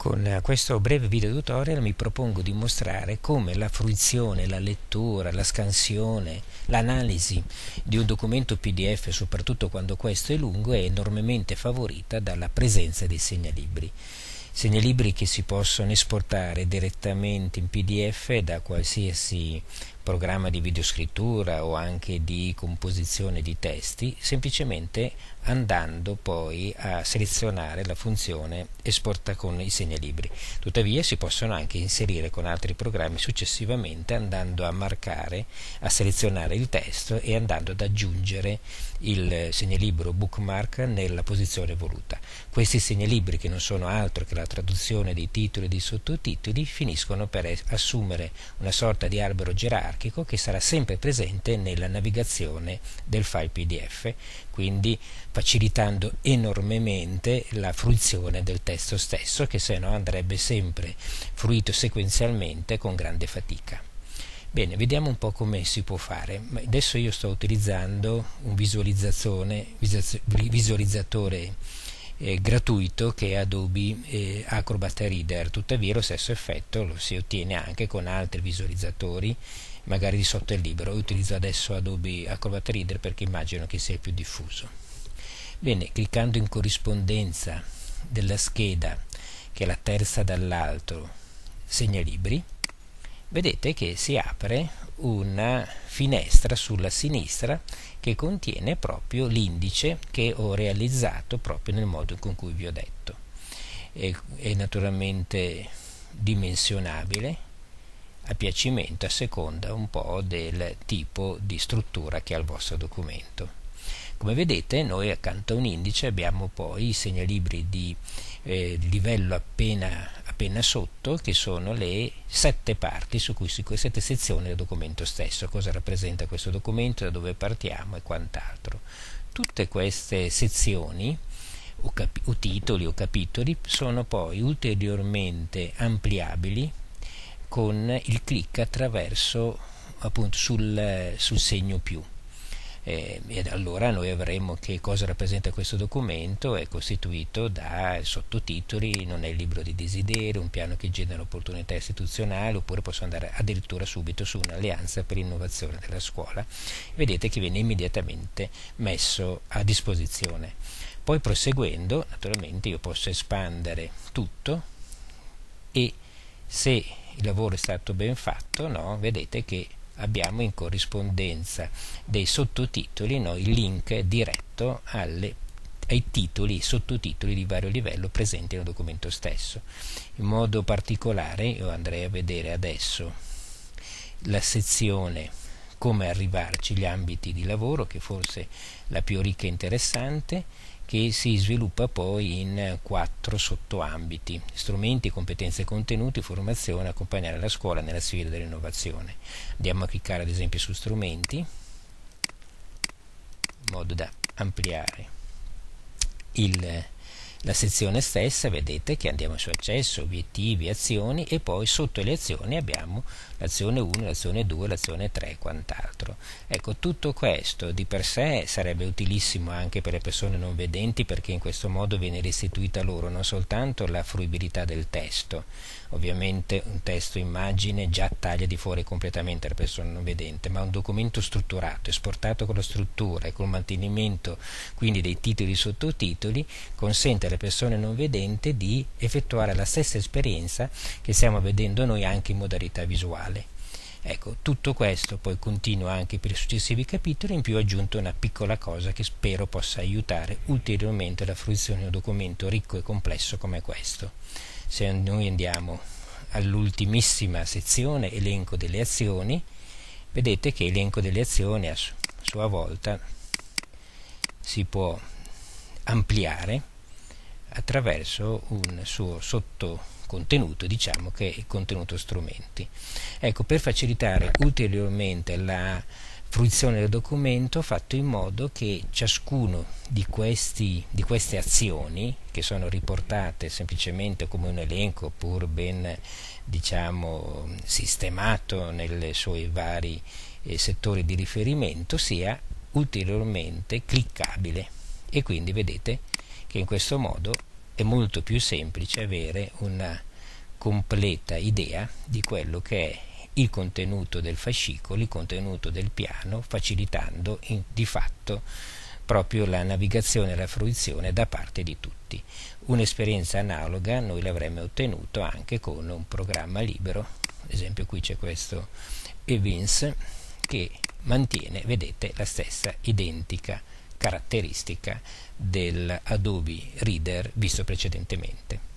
Con questo breve video tutorial mi propongo di mostrare come la fruizione, la lettura, la scansione, l'analisi di un documento PDF, soprattutto quando questo è lungo, è enormemente favorita dalla presenza dei segnalibri. Segnalibri che si possono esportare direttamente in PDF da qualsiasi programma di videoscrittura o anche di composizione di testi, semplicemente andando poi a selezionare la funzione esporta con i segnalibri. Tuttavia si possono anche inserire con altri programmi successivamente, andando a marcare, a selezionare il testo e andando ad aggiungere il segnalibro bookmark nella posizione voluta. Questi segnalibri, che non sono altro che la traduzione dei titoli e dei sottotitoli, finiscono per assumere una sorta di albero gerarchico che sarà sempre presente nella navigazione del file PDF, quindi facilitando enormemente la fruizione del testo stesso, che se no andrebbe sempre fruito sequenzialmente con grande fatica. Bene, vediamo un po' come si può fare. Adesso io sto utilizzando un visualizzatore gratuito che è Adobe Acrobat Reader. Tuttavia lo stesso effetto lo si ottiene anche con altri visualizzatori, magari di software libero. Io utilizzo adesso Adobe Acrobat Reader perché immagino che sia più diffuso. Bene, cliccando in corrispondenza della scheda, che è la terza dall'alto, segnalibri, vedete che si apre una finestra sulla sinistra che contiene proprio l'indice che ho realizzato proprio nel modo con cui vi ho detto. È naturalmente dimensionabile a piacimento, a seconda un po' del tipo di struttura che ha il vostro documento. Come vedete, noi accanto a un indice abbiamo poi i segnalibri di livello appena sotto, che sono le 7 parti su cui si 7 sezioni del documento stesso, cosa rappresenta questo documento, da dove partiamo e quant'altro. Tutte queste sezioni o titoli o capitoli sono poi ulteriormente ampliabili con il clic attraverso appunto sul segno più. Ed allora noi avremo che cosa rappresenta questo documento. È costituito da sottotitoli, non è il libro di desideri, un piano che genera opportunità istituzionali, oppure posso andare addirittura subito su un'alleanza per l'innovazione della scuola. Vedete che viene immediatamente messo a disposizione. Poi proseguendo, naturalmente io posso espandere tutto, e se il lavoro è stato ben fatto, no, vedete che abbiamo in corrispondenza dei sottotitoli il link diretto ai titoli e sottotitoli di vario livello presenti nel documento stesso. In modo particolare io andrei a vedere adesso la sezione come arrivarci, gli ambiti di lavoro, che forse è la più ricca e interessante, che si sviluppa poi in 4 sottoambiti: strumenti, competenze, contenuti, formazione, accompagnare la scuola nella sfida dell'innovazione. Andiamo a cliccare ad esempio su strumenti, in modo da ampliare la sezione stessa. Vedete che andiamo su accesso, obiettivi, azioni, e poi sotto le azioni abbiamo l'azione 1, l'azione 2, l'azione 3 e quant'altro. Ecco, tutto questo di per sé sarebbe utilissimo anche per le persone non vedenti, perché in questo modo viene restituita loro non soltanto la fruibilità del testo. Ovviamente un testo immagine già taglia di fuori completamente la persona non vedente, ma un documento strutturato, esportato con la struttura e col mantenimento quindi dei titoli e sottotitoli, consente alle persone non vedenti di effettuare la stessa esperienza che stiamo vedendo noi anche in modalità visuale. Ecco, tutto questo poi continua anche per i successivi capitoli. In più ho aggiunto una piccola cosa che spero possa aiutare ulteriormente la fruizione di un documento ricco e complesso come questo. Se noi andiamo all'ultimissima sezione, elenco delle azioni, vedete che elenco delle azioni a sua volta si può ampliare attraverso un suo sottocontenuto, diciamo che è il contenuto strumenti. Ecco, per facilitare ulteriormente la fruizione del documento, ho fatto in modo che ciascuno di queste azioni, che sono riportate semplicemente come un elenco pur ben sistemato nei suoi vari settori di riferimento, sia ulteriormente cliccabile. E quindi vedete che in questo modo è molto più semplice avere una completa idea di quello che è il contenuto del fascicolo, il contenuto del piano, facilitando di fatto proprio la navigazione e la fruizione da parte di tutti. Un'esperienza analoga noi l'avremmo ottenuto anche con un programma libero, ad esempio qui c'è questo Evince che mantiene, vedete, la stessa identica caratteristica dell'Adobe Reader visto precedentemente.